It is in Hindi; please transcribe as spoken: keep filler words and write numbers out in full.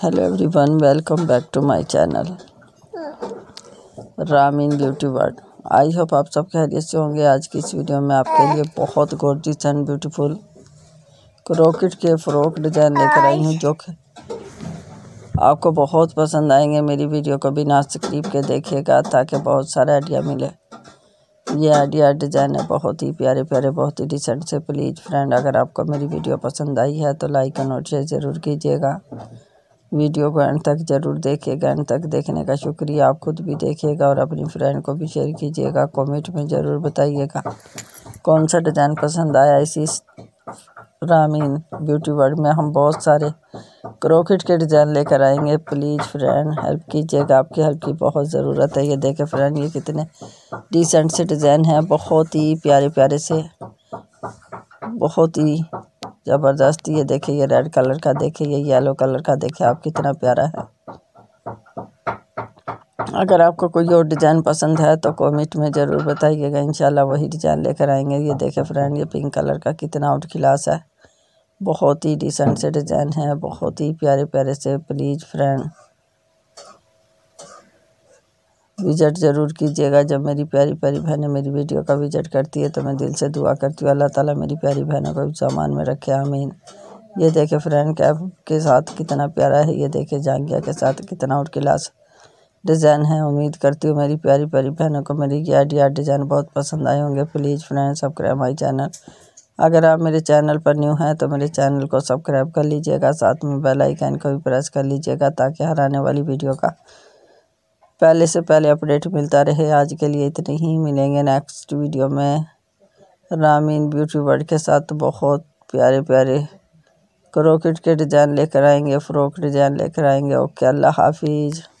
Hello everyone, welcome back to my channel Ramin beauty world. I hope आप सब खैरियत से होंगे। आज की इस वीडियो में आपके लिए बहुत गॉर्जियस एंड ब्यूटीफुल क्रोकेट के फ्रॉक डिज़ाइन लेकर आई हूँ, जो कि आपको बहुत पसंद आएंगे। मेरी वीडियो को बिना स्किप के देखिएगा ताकि बहुत सारा आइडिया मिले। ये आइडिया डिज़ाइन है बहुत ही प्यारे प्यारे, बहुत ही डिसेंट से। प्लीज़ फ्रेंड, अगर आपको मेरी वीडियो पसंद आई है तो लाइक और नोट शेयर ज़रूर कीजिएगा। वीडियो को एंड तक ज़रूर देखिएगा। एंड तक देखने का शुक्रिया। आप खुद भी देखिएगा और अपनी फ्रेंड को भी शेयर कीजिएगा। कमेंट में ज़रूर बताइएगा कौन सा डिज़ाइन पसंद आया। इसी रामीन ब्यूटी वर्ल्ड में हम बहुत सारे क्रोकेट के डिज़ाइन लेकर आएंगे। प्लीज़ फ्रेंड हेल्प कीजिएगा, आपकी हेल्प की बहुत ज़रूरत है। ये देखें फ्रेंड, ये कितने डिसेंट से डिज़ाइन हैं, बहुत ही प्यारे प्यारे से, बहुत ही ज़बरदस्त। ये देखिए, ये रेड कलर का देखिए, ये येलो कलर का देखिए, आप कितना प्यारा है। अगर आपको कोई और डिज़ाइन पसंद है तो कमेंट में ज़रूर बताइएगा, इंशाल्लाह वही डिज़ाइन लेकर आएंगे। ये देखें फ्रेंड, ये पिंक कलर का कितना आउट क्लास है, बहुत ही डिसेंट से डिज़ाइन है, बहुत ही प्यारे प्यारे से। प्लीज़ फ्रेंड विजिट ज़रूर कीजिएगा। जब मेरी प्यारी प्यारी बहनें मेरी वीडियो का विजिट करती है तो मैं दिल से दुआ करती हूँ अल्लाह ताला मेरी प्यारी बहनों को भी सामान में रखे, आमीन। ये देखे फ्रेंड, कैप के साथ कितना प्यारा है। ये देखे जांघिया के साथ कितना आउट क्लास डिज़ाइन है। उम्मीद करती हूँ मेरी प्यारी प्यारी बहनों को मेरी ये आइडिया डिज़ाइन बहुत पसंद आए होंगे। Please friend subscribe my channel. अगर आप मेरे चैनल पर न्यू हैं तो मेरे चैनल को सब्सक्राइब कर लीजिएगा, साथ में बेल आइकन को भी प्रेस कर लीजिएगा ताकि हर आने वाली वीडियो का पहले से पहले अपडेट मिलता रहे। आज के लिए इतनी ही, मिलेंगे नेक्स्ट वीडियो में रामीन ब्यूटी वर्ल्ड के साथ। बहुत प्यारे प्यारे क्रोकेट के डिज़ाइन लेकर आएंगे, फ्रॉक डिज़ाइन लेकर आएंगे। ओके, अल्लाह हाफिज़।